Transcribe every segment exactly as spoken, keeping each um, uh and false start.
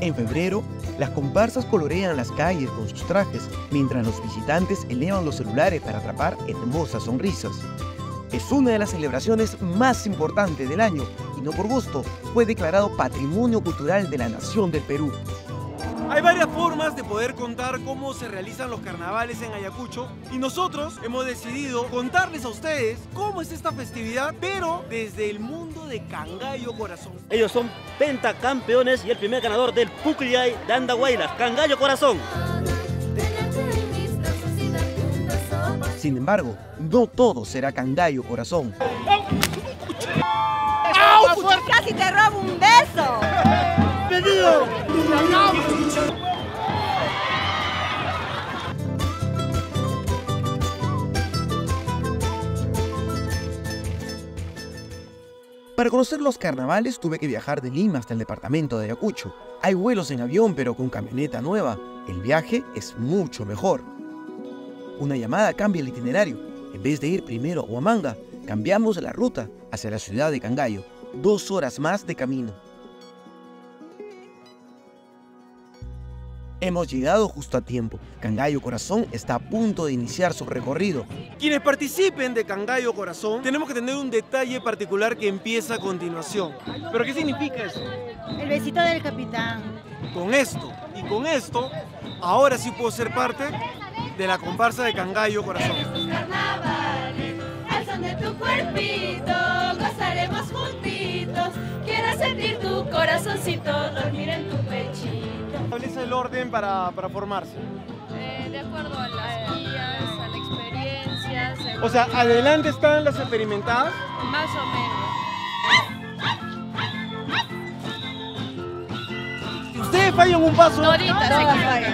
En febrero, las comparsas colorean las calles con sus trajes, mientras los visitantes elevan los celulares para atrapar hermosas sonrisas. Es una de las celebraciones más importantes del año y no por gusto fue declarado Patrimonio Cultural de la Nación del Perú. Hay varias formas de poder contar cómo se realizan los carnavales en Ayacucho y nosotros hemos decidido contarles a ustedes cómo es esta festividad, pero desde el mundo de Cangallo Corazón. Ellos son pentacampeones y el primer ganador del Pucllay de Andahuaylas, Cangallo Corazón. Sin embargo, no todo será Cangallo Corazón. ¡Au! ¡Casi te robo un beso! ¡Venido! Para conocer los carnavales tuve que viajar de Lima hasta el departamento de Ayacucho. Hay vuelos en avión, pero con camioneta nueva. El viaje es mucho mejor. Una llamada cambia el itinerario. En vez de ir primero a Huamanga, cambiamos la ruta hacia la ciudad de Cangallo. Dos horas más de camino. Hemos llegado justo a tiempo. Cangallo Corazón está a punto de iniciar su recorrido. Quienes participen de Cangallo Corazón, tenemos que tener un detalle particular que empieza a continuación. ¿Pero qué significa eso? El besito del capitán. Con esto y con esto, ahora sí puedo ser parte de la comparsa de Cangallo Corazón. Estos carnavales, al son de tu cuerpito, gozaremos juntitos. Quiero sentir tu corazoncito, dormir en tu pechito. ¿Establece el orden para, para formarse? Eh, de acuerdo a las guías, a la experiencia. O sea, adelante están las experimentadas. Más o menos. Si ustedes fallan un paso, Toditas se equivocan.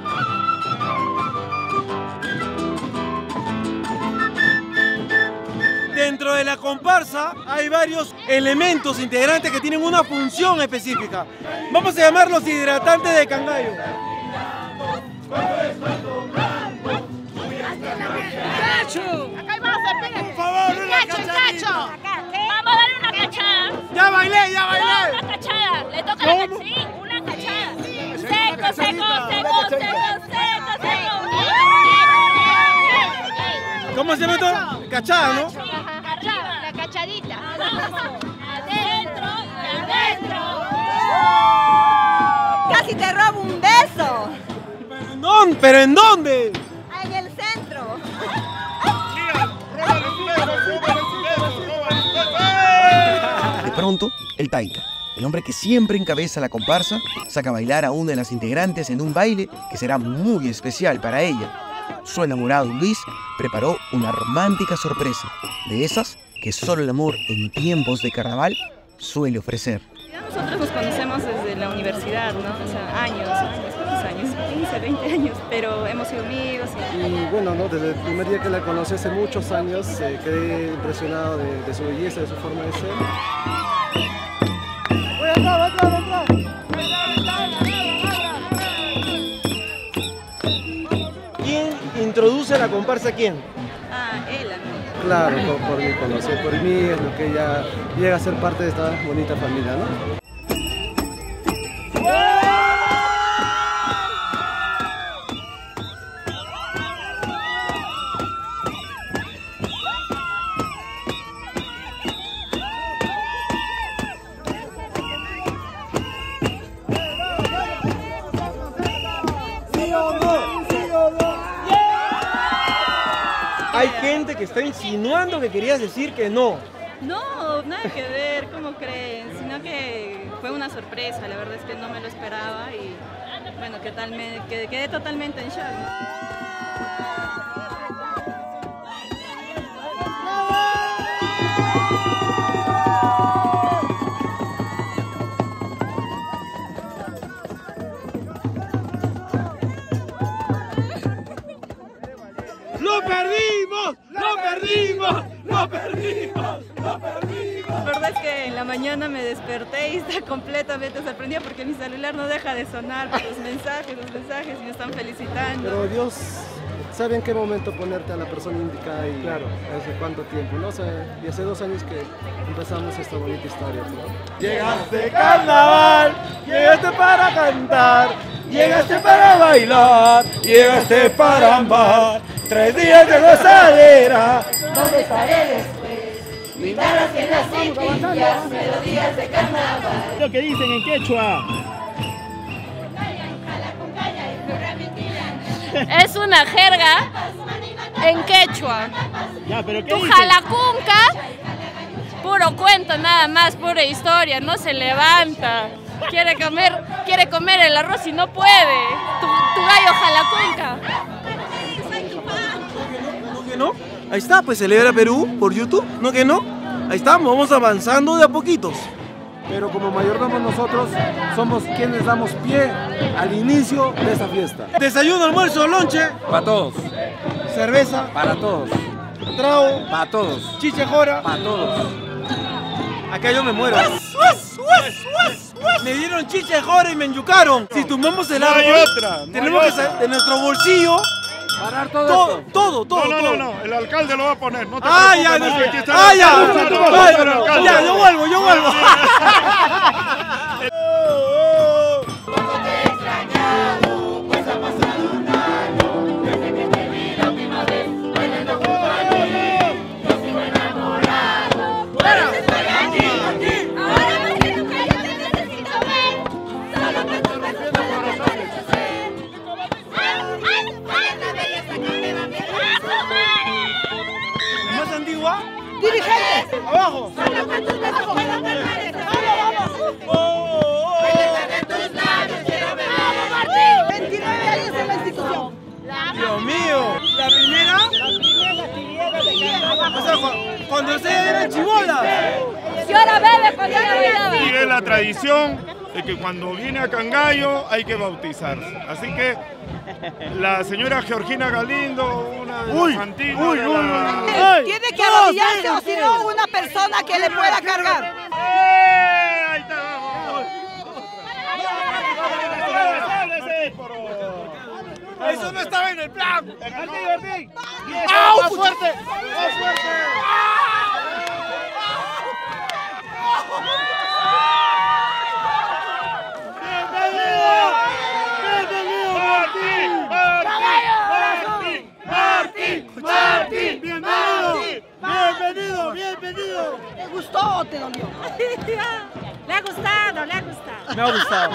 dentro de la comparsa hay varios elementos integrantes que tienen una función específica. Vamos a llamarlos hidratantes de Cangallo. ¡Cacho! Acá vamos a hacer Por favor, una ¡Cacho, cachadita. cacho! Vamos a darle una cachada. ¡Ya bailé, ya No, bailé! una cachada. Le toca ¿Cómo? la cachada. Sí, una cachada. Seco, seco, seco, seco, seco, seco. ¿Cómo se llama esto? Cachada, ¿no? Arriba. La cachadita. Adentro y adentro. ¡Casi te robo un beso! ¿Pero en dónde? ¿Pero en dónde? En el centro. De pronto, el Taita, el hombre que siempre encabeza la comparsa, saca a bailar a una de las integrantes en un baile que será muy especial para ella. Su enamorado Luis preparó una romántica sorpresa, de esas que solo el amor en tiempos de carnaval suele ofrecer. Nosotros nos conocemos desde la universidad, ¿no? O sea, años, años, ¿cuántos años? quince, veinte años, pero hemos sido amigos. Y, y bueno, ¿no? Desde el primer día que la conocí hace muchos años, eh, quedé impresionado de, de su belleza, de su forma de ser. ¡Voy a entrar, voy a entrar, voy a entrar! ¿Quién introduce a la comparsa a quién? ah, él, amigo. Claro, por, por mí conocer, por mí es lo que ella llega a ser parte de esta bonita familia, ¿no? Hay gente que está insinuando que querías decir que no. No, nada que ver, ¿cómo creen? Sino que fue una sorpresa, la verdad es que no me lo esperaba y bueno, que tal me, que, quedé totalmente en shock. ¡Lo perdimos! ¡Lo perdimos! ¡Lo perdimos! ¡Lo perdimos! La verdad es que en la mañana me desperté y estaba completamente sorprendida porque mi celular no deja de sonar por los mensajes, los mensajes y me están felicitando. Pero Dios sabe en qué momento ponerte a la persona indicada y claro, hace cuánto tiempo, ¿no? O sea, y hace dos años que empezamos esta bonita historia, ¿no? Llegaste carnaval, llegaste para cantar, llegaste para bailar, llegaste para amar. Tres días de gozadera, ¿Dónde estaré después? Guitarras llenas y pillas, melodías de carnaval. Lo que dicen en quechua. Es una jerga en quechua. Ya, pero ¿qué Tu dicen? jalacunca, puro cuento nada más, pura historia, no se levanta. Quiere comer, quiere comer el arroz y no puede. Tu, tu gallo jalacunca. ¿no que no? Ahí está, pues celebra Perú por YouTube, ¿no que no? Ahí estamos, vamos avanzando de a poquitos. Pero como mayordomos nosotros somos quienes damos pie al inicio de esta fiesta. Desayuno, almuerzo, lonche, Para todos, cerveza, para todos, trago, para todos, chichejora. para todos. Acá yo me muero. Me dieron chichejora y me enyucaron. Si tumbamos el árbol, No hay otra, no tenemos hay que otra. salir de nuestro bolsillo. Parar todo, Todo, esto. todo, todo, No, no, todo. no, no, el alcalde lo va a poner. No te Ah, preocupes, ya, no, no, aquí está ah, el ya, alcalde, no, no, no, Ay, el alcalde. ya, yo vuelvo, yo vuelvo. ¿Más antigua? Dirigentes. Abajo. veintinueve años en la institución. Dios mío. ¿La primera? O sea, cu- cuando ustedes eran chibolas. Si ahora bebe cuando ella bailaba. Y es la tradición de que cuando viene a Cangallo hay que bautizarse. Así que la señora Georgina Galindo, una de las antiguas uy, de uy, la... uy. Ay, Tiene que todos, arrodillarse o sí, si no una persona que le pueda cargar. ¡Eh! Ahí está, vamos. Eso no estaba en el plan. ¡Ah, más fuerte! ¡Más fuerte! ¡Martín! ¡Martín! ¡Martín! ¡Bienvenido! ¡Bienvenido! ¡Bienvenido! ¿Te gustó o te dolió? Le ha gustado, le ha gustado. Me ha gustado.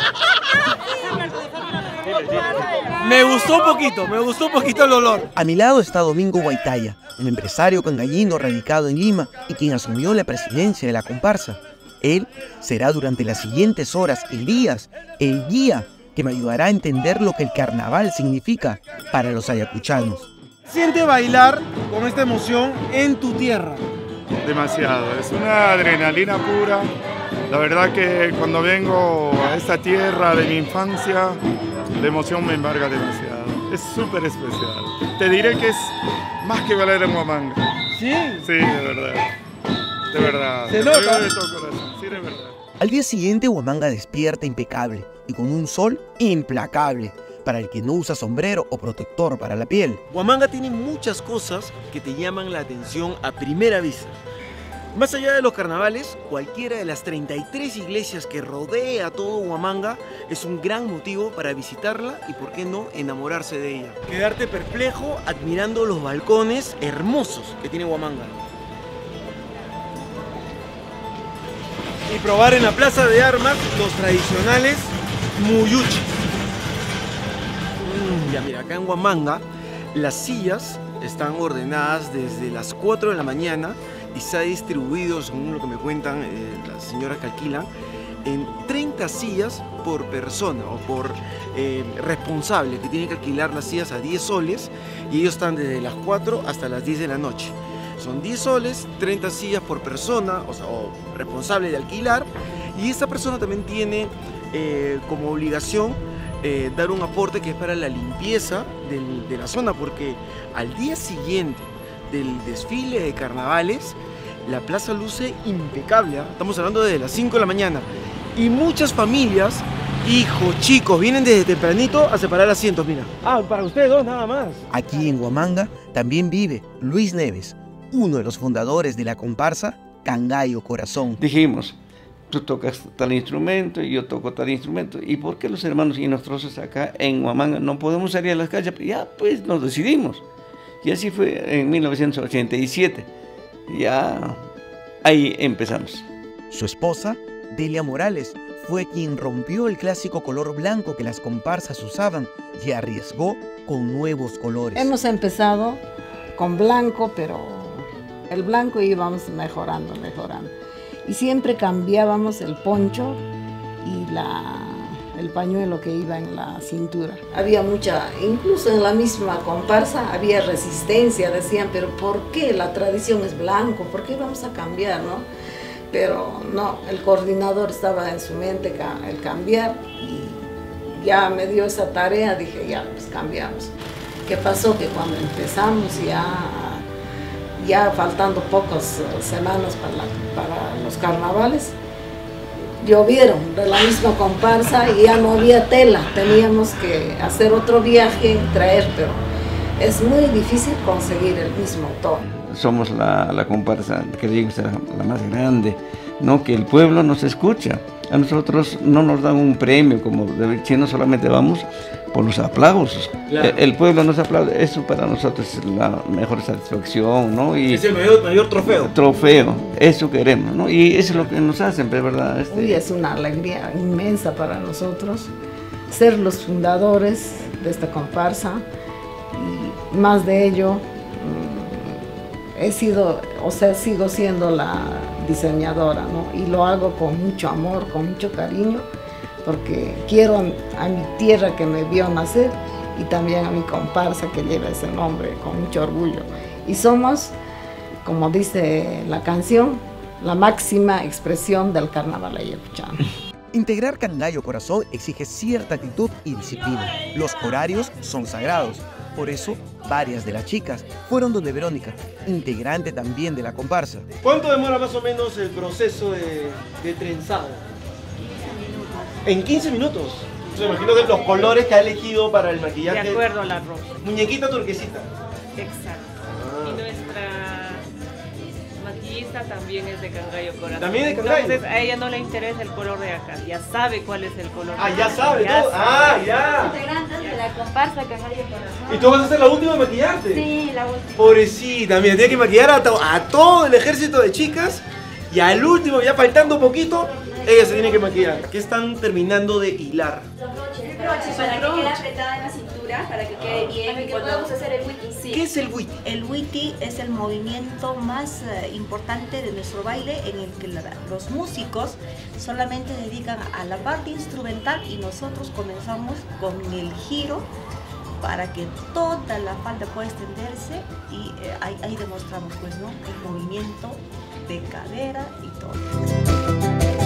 Me gustó un poquito, me gustó un poquito el olor. A mi lado está Domingo Guaitaya, un empresario cangallino radicado en Lima y quien asumió la presidencia de la comparsa. Él será durante las siguientes horas y días el guía que me ayudará a entender lo que el carnaval significa para los ayacuchanos. Siente bailar con esta emoción en tu tierra. Demasiado, es una adrenalina pura. La verdad que cuando vengo a esta tierra de mi infancia, la emoción me embarga demasiado. Es súper especial. Te diré que es más que bailar en Huamanga. ¿Sí? Sí, de verdad. De verdad. Se Te nota. lo digo de todo corazón. Sí, de verdad. Al día siguiente Huamanga despierta impecable y con un sol implacable para el que no usa sombrero o protector para la piel. Huamanga tiene muchas cosas que te llaman la atención a primera vista. Más allá de los carnavales, cualquiera de las treinta y tres iglesias que rodea todo Huamanga es un gran motivo para visitarla y, por qué no, enamorarse de ella. Quedarte perplejo admirando los balcones hermosos que tiene Huamanga. Y probar en la plaza de armas los tradicionales muyuchi. Mm, ya mira, acá en Huamanga las sillas están ordenadas desde las cuatro de la mañana y se ha distribuido, según lo que me cuentan eh, las señoras que alquilan, en treinta sillas por persona o por eh, responsable, que tienen que alquilar las sillas a diez soles y ellos están desde las cuatro hasta las diez de la noche. Son diez soles, treinta sillas por persona, o sea, o responsable de alquilar, y esta persona también tiene eh, como obligación eh, dar un aporte que es para la limpieza del, de la zona, porque al día siguiente del desfile de carnavales, la plaza luce impecable, ¿eh? Estamos hablando de las cinco de la mañana, y muchas familias Hijo, chicos, vienen desde tempranito a separar asientos, mira. Ah, para ustedes dos nada más. Aquí en Huamanga también vive Luis Neves, uno de los fundadores de la comparsa Cangallo Corazón. Dijimos, tú tocas tal instrumento y yo toco tal instrumento. ¿Y por qué los hermanos y nosotros acá en Huamanga no podemos salir a las calles? Ya pues nos decidimos. Y así fue en mil novecientos ochenta y siete. Ya ahí empezamos. Su esposa, Delia Morales, fue quien rompió el clásico color blanco que las comparsas usaban y arriesgó con nuevos colores. Hemos empezado con blanco, pero el blanco íbamos mejorando, mejorando. Y siempre cambiábamos el poncho y la, el pañuelo que iba en la cintura. Había mucha, incluso en la misma comparsa había resistencia, decían, pero ¿por qué la tradición es blanco? ¿Por qué vamos a cambiar, no? Pero no, el coordinador estaba en su mente el cambiar y ya me dio esa tarea, dije ya, pues cambiamos. ¿Qué pasó? Que cuando empezamos ya, ya faltando pocas semanas para, la, para los carnavales, llovieron de la misma comparsa y ya no había tela, teníamos que hacer otro viaje, traer, pero es muy difícil conseguir el mismo tono. Somos la, la comparsa que digo es la, la más grande, ¿no? Que el pueblo nos escucha. A nosotros no nos dan un premio como de chino, solamente vamos por los aplausos. Claro. El, el pueblo nos aplaude, eso para nosotros es la mejor satisfacción, ¿no? Y es el mayor, mayor trofeo. Trofeo, eso queremos, ¿no? Y eso es lo que nos hacen, ¿verdad? Este... Uy, es una alegría inmensa para nosotros ser los fundadores de esta comparsa y más de ello. He sido, o sea, sigo siendo la diseñadora, ¿no? Y lo hago con mucho amor, con mucho cariño, porque quiero a mi tierra que me vio nacer y también a mi comparsa que lleva ese nombre con mucho orgullo. Y somos, como dice la canción, la máxima expresión del carnaval ayacuchano. Integrar Cangallo Corazón exige cierta actitud y disciplina. Los horarios son sagrados. Por eso, varias de las chicas fueron donde Verónica, integrante también de la comparsa. ¿Cuánto demora más o menos el proceso de, de trenzado? En quince minutos. Me imagino que los colores que ha elegido para el maquillaje. De acuerdo a la ropa. Muñequita turquesita. Exacto. Ah. Y nuestra maquillista también es de Cangallo Corazón. ¿También de Cangallo? Entonces a ella no le interesa el color de acá, ya sabe cuál es el color. Ah, de ya acá. sabe ya todo. sabe. Ah, ya. Integrantes de la comparsa Cangallo Corazón. ¿Y tú vas a ser la última en maquillarte? Sí, la última. Pobrecita, mira, tiene que maquillar a, to a todo el ejército de chicas y al último, ya faltando poquito, ella se tiene que maquillar. ¿Qué están terminando de hilar? El broche, para que quede apretada en la cintura, para que quede bien. Y cuando vamos a hacer el wiki. Sí. ¿Qué es el wiki? El wiki es el movimiento más uh, importante de nuestro baile, en el que la, los músicos solamente dedican a la parte instrumental y nosotros comenzamos con el giro para que toda la falda pueda extenderse y eh, ahí, ahí demostramos pues, ¿no? El movimiento de cadera y todo.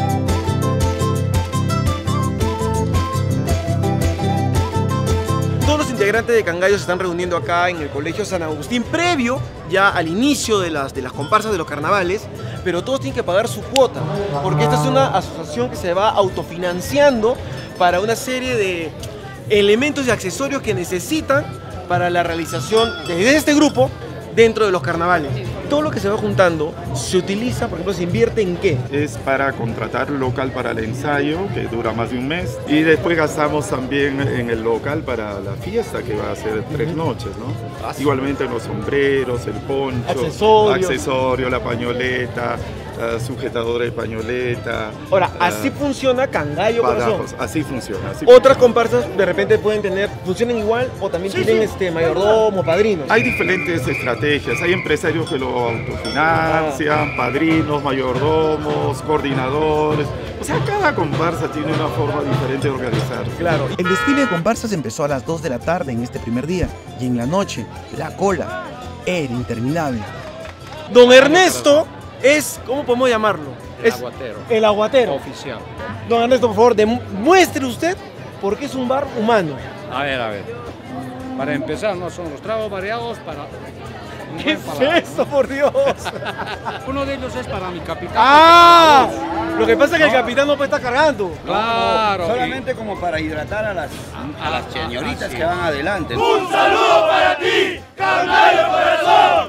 Todos los integrantes de Cangallo se están reuniendo acá en el Colegio San Agustín, previo ya al inicio de las, de las comparsas de los carnavales, pero todos tienen que pagar su cuota, porque esta es una asociación que se va autofinanciando para una serie de elementos y accesorios que necesitan para la realización de este grupo dentro de los carnavales. Todo lo que se va juntando se utiliza, por ejemplo, se invierte en qué? Es para contratar local para el ensayo, que dura más de un mes, y después gastamos también en el local para la fiesta, que va a ser tres noches, ¿no? Igualmente los sombreros, el poncho, accesorios, accesorio, la pañoleta, uh, sujetador de pañoleta. Ahora, uh, así funciona Cangallo Corazón. Así funciona. Así Otras funciona. comparsas de repente pueden tener, funcionan igual o también sí, tienen sí. este mayordomo, padrinos. Hay diferentes estrategias, hay empresarios que lo autofinancian, ah. padrinos, mayordomos, coordinadores. O sea, cada comparsa tiene una forma diferente de organizarse. Claro. El desfile de comparsas empezó a las dos de la tarde en este primer día y en la noche la cola era interminable. Don Ernesto es, ¿cómo podemos llamarlo? El es aguatero. El aguatero. Oficial. Don Ernesto, por favor, demuestre usted por qué es un bar humano. A ver, a ver. Para empezar, no son los tragos variados para... ¿Qué es esto, por Dios? Uno de ellos es para mi capitán. ¡Ah! Lo que pasa es que el capitán no puede estar cargando. Claro. Solamente y... como para hidratar a las, a las señoritas que van adelante. ¡Un saludo para ti, Cangallo Corazón!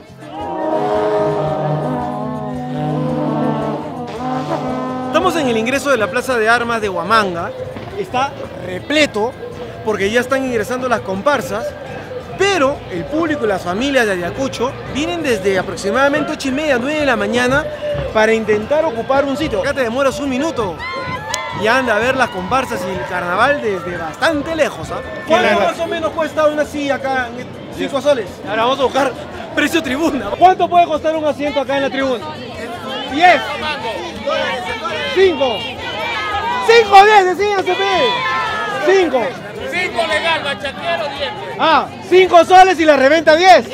Estamos en el ingreso de la Plaza de Armas de Huamanga. Está repleto porque ya están ingresando las comparsas. Pero el público y las familias de Ayacucho vienen desde aproximadamente ocho y media, nueve de la mañana para intentar ocupar un sitio. Acá te demoras un minuto y anda a ver las comparsas y el carnaval desde bastante lejos. ¿Ah? ¿Cuánto más o menos cuesta una silla acá? Cinco soles. Ahora vamos a buscar precio tribuna. ¿Cuánto puede costar un asiento acá en la tribuna? Diez. Cinco. Cinco, diez, decían C P. Cinco. cinco legal, bachaquero diez. Ah, cinco soles y la reventa diez.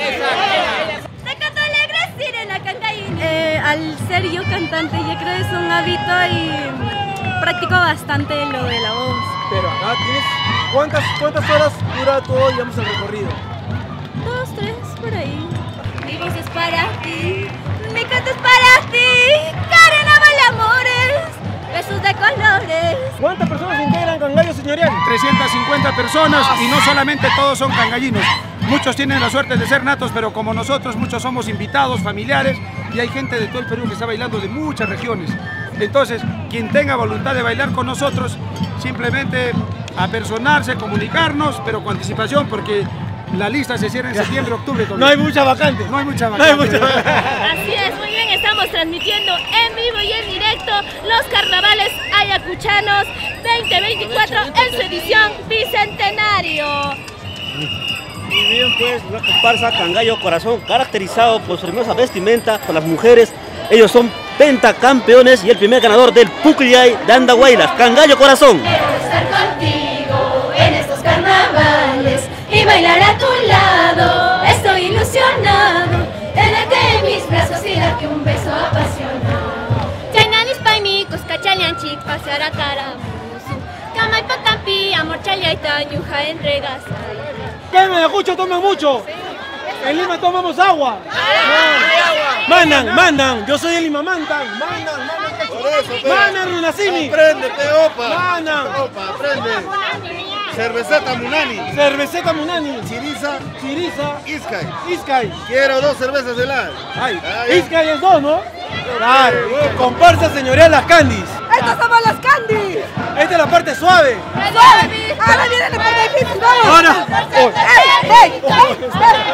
Eh, al ser yo cantante, yo creo que es un hábito y practico bastante lo de la voz. Pero acá tienes, ¿cuántas, cuántas horas dura todo, digamos, el recorrido? Dos, tres, por ahí. Mi voz es para ti, mi canto es para ti, carnaval de amores, besos de colores. ¿Cuántas personas integran Cangallo Señorial? trescientas cincuenta personas y no solamente todos son cangallinos. Muchos tienen la suerte de ser natos, pero como nosotros, muchos somos invitados, familiares, y hay gente de todo el Perú que está bailando de muchas regiones. Entonces, quien tenga voluntad de bailar con nosotros, simplemente apersonarse, comunicarnos, pero con anticipación, porque la lista se cierra en septiembre, octubre. Todavía. No hay mucha vacante. No hay mucha vacante. No hay mucha vacante. Así es, muy bien, estamos transmitiendo en vivo y en directo los carnavales ayacuchanos veinte veinticuatro en su edición bicentenario. Y bien, pues, una comparsa Cangallo Corazón, caracterizado por su hermosa vestimenta, por las mujeres. Ellos son pentacampeones y el primer ganador del Pucllay de Andahuaylas, Cangallo Corazón. Quiero estar contigo en estos carnavales y bailar a tu lado. Estoy ilusionado, tenerte en mis brazos y darte un beso apasionado. Chainanis paimicos, cachalianchik, pasear a caramusu. Camay patampi, amor chaliaita, ñuja entregas. ¿Qué en Ayacucho toman mucho? En Lima tomamos agua. Mandan, mandan. Yo soy de Lima, mandan. Mandan, mandan. Mandan, Runasimi. Apréndete, opa. Mandan. Opa, aprende. Cerveceta Munani. Cerveceta Munani. Chiriza. Chiriza. Iskay. Iskay. Quiero dos cervezas de la. Ay, Iskay es dos, ¿no? Claro. Comparsa señorial Las Candis. ¡Estos somos los Candis! Esta es la parte suave. ¡Suave! Ahora viene la parte difícil, vamos. Ahora. ¡Ey, ey, ey!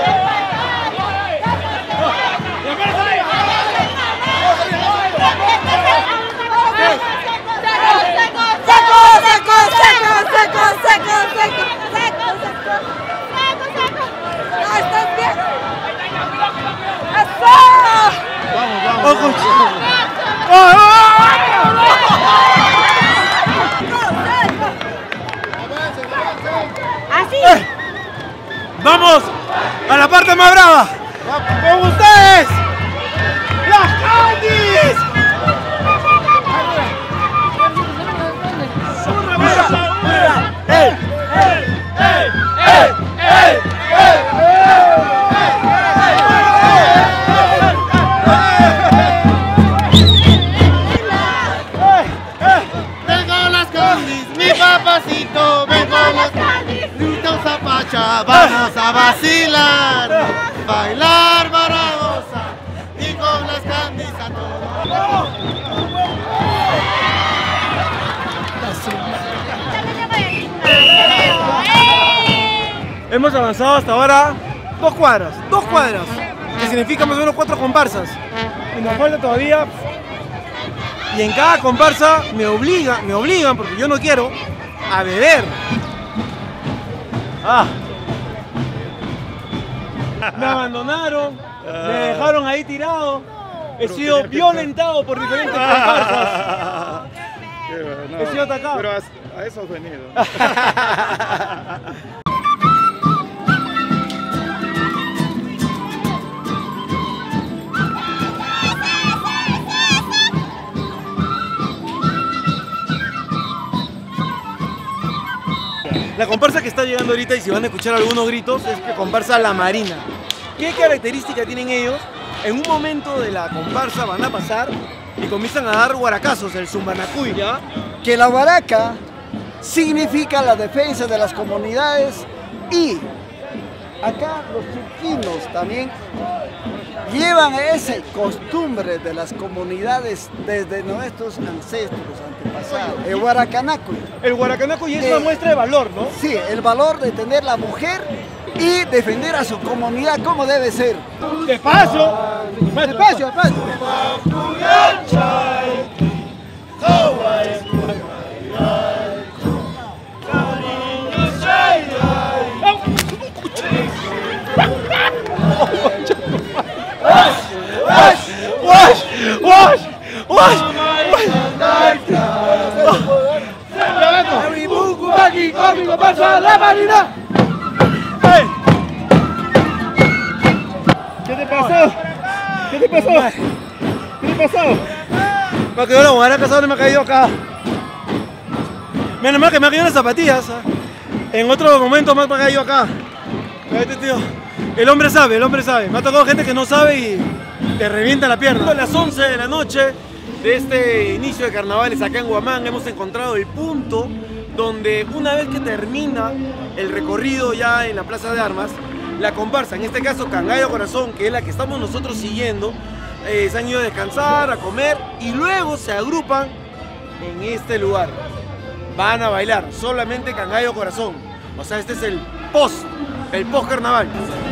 ¡Seco, seco, seco, seco, seco, seco, seco, seco! ¡Ah, estás bien! ¡Eso! Vamos, vamos. ¡Así! Eh, ¡Vamos a la parte más brava! ¡Con ustedes! ¡Las Candis! ¡Ey! ¡Ey! ¡Ey! ¡Ey! ¡Ey! Vengo las Candis, mi papacito, vengo las Candis. Listo Zapacha, vamos a vacilar, bailar barabosa y con las Candis a todos. Hemos avanzado hasta ahora dos cuadras, dos cuadras, que significa más o menos cuatro comparsas. Y nos falta todavía. Y en cada comparsa me obligan, me obligan, porque yo no quiero, a beber. Ah. Me abandonaron, me dejaron ahí tirado. He sido violentado por diferentes comparsas. No, He sido atacado. Pero a, a eso has venido. La comparsa que está llegando ahorita, y si van a escuchar algunos gritos, es que comparsa La Marina. ¿Qué característica tienen ellos? En un momento de la comparsa van a pasar y comienzan a dar guaracazos, el Zumbanacuy, ¿ya? Que la guaraca significa la defensa de las comunidades y acá los chiquinos también llevan esa costumbre de las comunidades desde nuestros ancestros, antepasados. El guaracanacuy. El guaracanacuy es una muestra de valor, ¿no? Sí, el valor de tener la mujer y defender a su comunidad como debe ser. Despacio, despacio, despacio. Wash, wash, wash, ¿Qué te pasó? ¿Qué te pasó? ¿Qué te pasó? Me quedó la guaraca, ¿dónde me ha caído acá? Menos mal que me ha caído las zapatillas. En otro momento más me ha caído acá. Este tío. El hombre sabe, el hombre sabe. Me ha tocado gente que no sabe y te revienta la pierna. A las once de la noche de este inicio de carnavales acá en Huamán hemos encontrado el punto donde una vez que termina el recorrido ya en la Plaza de Armas, la comparsa, en este caso Cangallo Corazón, que es la que estamos nosotros siguiendo, eh, se han ido a descansar, a comer y luego se agrupan en este lugar. Van a bailar solamente Cangallo Corazón. O sea, este es el post, el post carnaval.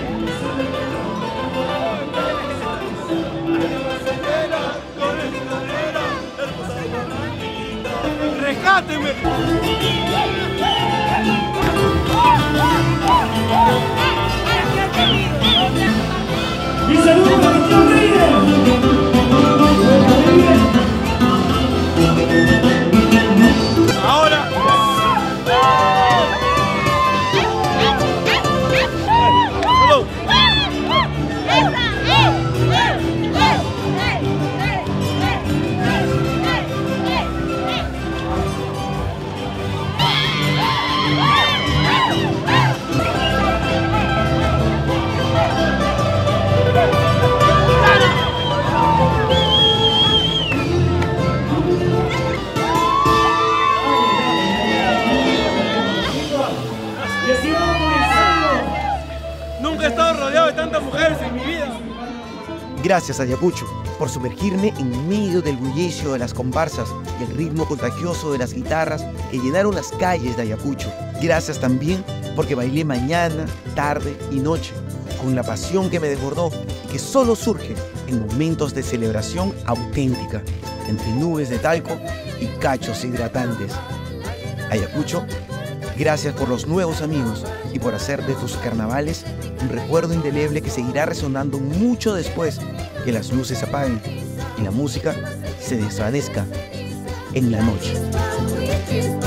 ¡Rescáteme! ¡Y saludos para el tío Ahora. Nunca he estado rodeado de tantas mujeres en mi vida. Gracias, Ayacucho, por sumergirme en medio del bullicio de las comparsas y el ritmo contagioso de las guitarras que llenaron las calles de Ayacucho. Gracias también porque bailé mañana, tarde y noche, con la pasión que me desbordó y que solo surge en momentos de celebración auténtica, entre nubes de talco y cachos hidratantes. Ayacucho, gracias por los nuevos amigos y por hacer de tus carnavales un recuerdo indeleble que seguirá resonando mucho después que las luces se apaguen y la música se desvanezca en la noche.